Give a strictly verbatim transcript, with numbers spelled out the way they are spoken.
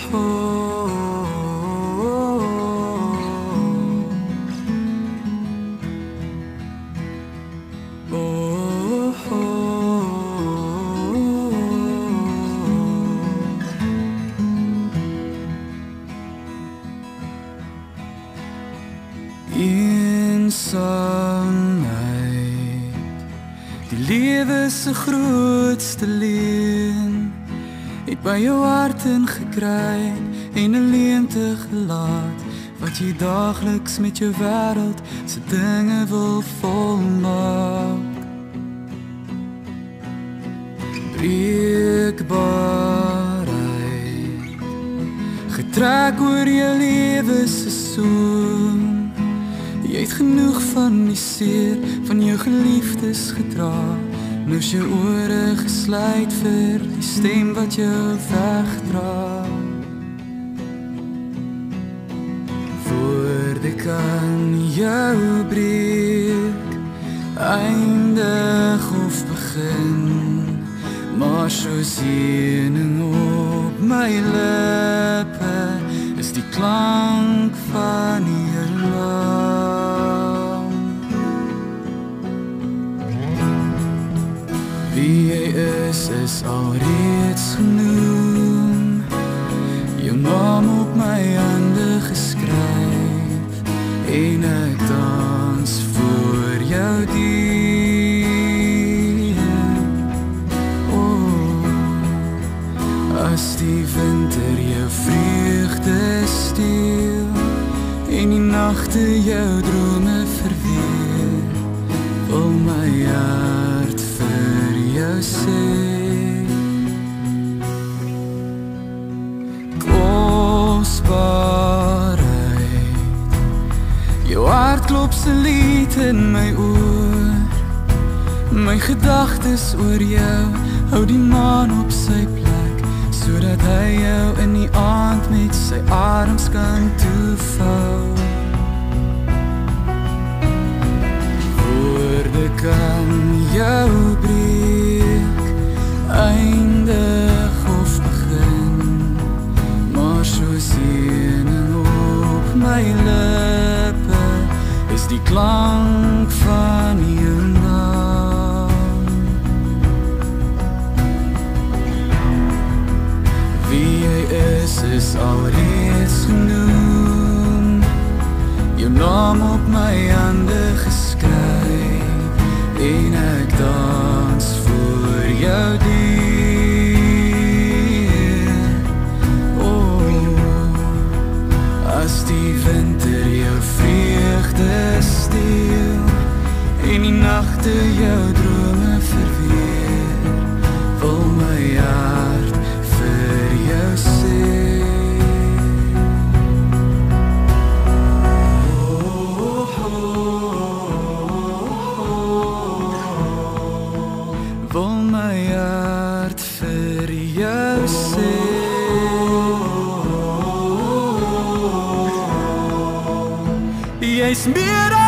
Eensaamheid, die lewe se grootste leen, het by jou hart ingekry en 'n leemte gelaat, wat jy daagliks met jou wêreld se dinge wil volmaak. Breekbaarheid, getrek oor jou lewe seisoen. Jy het genoeg van die seer van jou geliefdes gedra. Nou is jou ore gesluit vir die stem wat jou wegdra. Woorde kan jou breek, eindig of begin, maar soos heuning op my lippe is die klank van jou naam. Wie jy is, is alreeds genoem, jou naam op my hande geskryf, en ek dans voor jou deur. Oh, as die winter jou vreugde steel, en die nagte jou drome verweer, wil my hart vir jou sê. Kosbaarheid, jou hart klop se lied in my oor, my gedagtes oor jou hou die maan op sy plek, sodat hy jou in die aand met sy arms kan toevou. Woorde kan jou breek, eindig of begin, maar soos heuning op my lippe is die klank van jou naam. Wie jy is, is alreeds genoem, jou naam op my hande geskryf, en ek dans voor jou deur. Oh, as die winter jou vreugde steel, en die nagte jou drome verweer, wil my hart vir jou sê. Wil my hart vir jou sê. Jy's meer